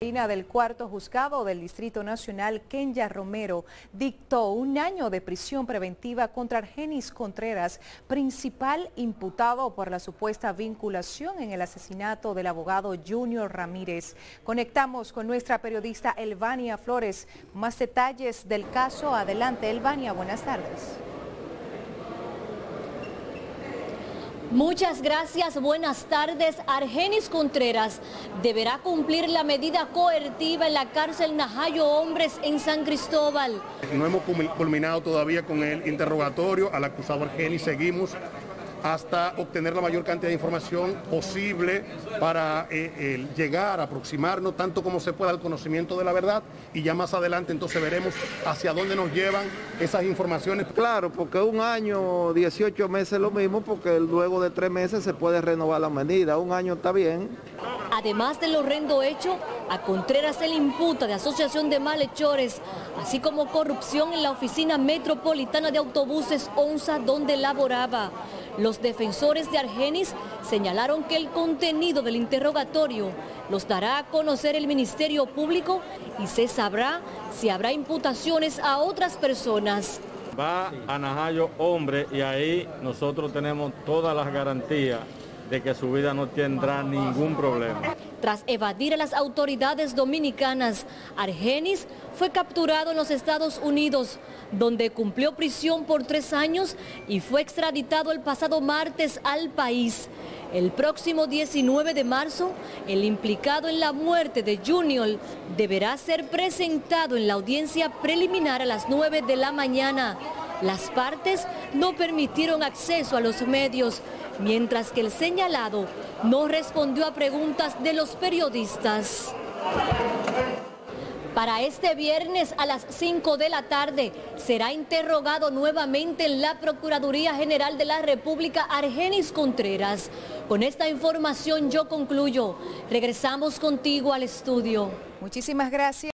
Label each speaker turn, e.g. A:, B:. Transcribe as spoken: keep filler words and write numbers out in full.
A: Del cuarto juzgado del Distrito Nacional, Kenya Romero, dictó un año de prisión preventiva contra Argenis Contreras, principal imputado por la supuesta vinculación en el asesinato del abogado Junior Ramírez. Conectamos con nuestra periodista Elvania Flores. Más detalles del caso. Adelante, Elvania, buenas tardes.
B: Muchas gracias, buenas tardes. Argenis Contreras deberá cumplir la medida coercitiva en la cárcel Najayo Hombres en San Cristóbal.
C: No hemos culminado todavía con el interrogatorio al acusado Argenis. Seguimos hasta obtener la mayor cantidad de información posible para eh, eh, llegar, aproximarnos tanto como se pueda al conocimiento de la verdad, y ya más adelante entonces veremos hacia dónde nos llevan esas informaciones.
D: Claro, porque un año, dieciocho meses es lo mismo, porque luego de tres meses se puede renovar la medida. Un año está bien.
B: Además del horrendo hecho, a Contreras se le imputa de asociación de malhechores, así como corrupción en la oficina metropolitana de autobuses ONSA donde laboraba. Los defensores de Argenis señalaron que el contenido del interrogatorio los dará a conocer el Ministerio Público y se sabrá si habrá imputaciones a otras personas.
E: Va a Najayo Hombre y ahí nosotros tenemos todas las garantías de que su vida no tendrá ningún problema.
B: Tras evadir a las autoridades dominicanas, Argenis fue capturado en los Estados Unidos, donde cumplió prisión por tres años y fue extraditado el pasado martes al país. El próximo diecinueve de marzo, el implicado en la muerte de Junior deberá ser presentado en la audiencia preliminar a las nueve de la mañana. Las partes no permitieron acceso a los medios, mientras que el señalado no respondió a preguntas de los periodistas. Para este viernes a las cinco de la tarde será interrogado nuevamente en la Procuraduría General de la República Argenis Contreras. Con esta información yo concluyo. Regresamos contigo al estudio.
A: Muchísimas gracias.